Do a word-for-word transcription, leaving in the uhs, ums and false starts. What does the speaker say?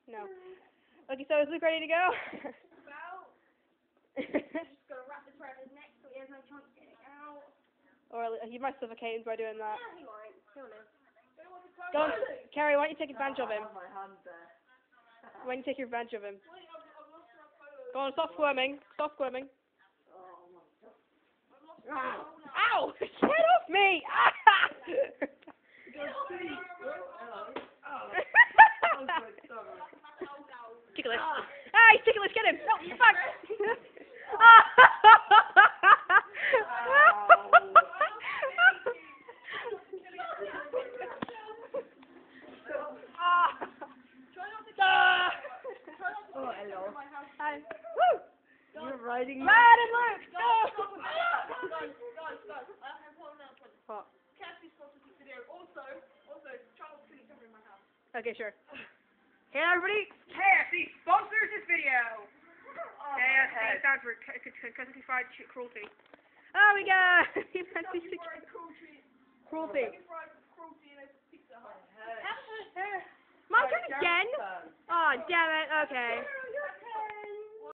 No. Okay, so is Luke ready to go? Well, just gonna wrap the predator's neck so he has no chance to get it out. Or he might suffocate him by doing that. Yeah, he won't. He'll live. Go on, Kerry, why don't you take advantage of him? My hand there. Why don't you take advantage of him? Go on, stop squirming. Stop squirming. Ah! Ow! Get off me! Ah! Ticklish. Ah, he's ticklish, get him! No, fuck! Oh, hello. Hi. Woo! You're riding me. Ride and Luke! Go! Guys, guys, guys, I have one announcement. What? K F C sponsors this video. Also, also, try not to kill each other in my house. Okay, sure. Hey everybody, K F C sponsors this video! K F C stands for Kentucky Fried Cruelty. Oh, we got Kentucky Fried Cruelty. Cruelty. Kentucky Fried Cruelty and a Pizza Hut. My turn again? Oh, damn it, okay.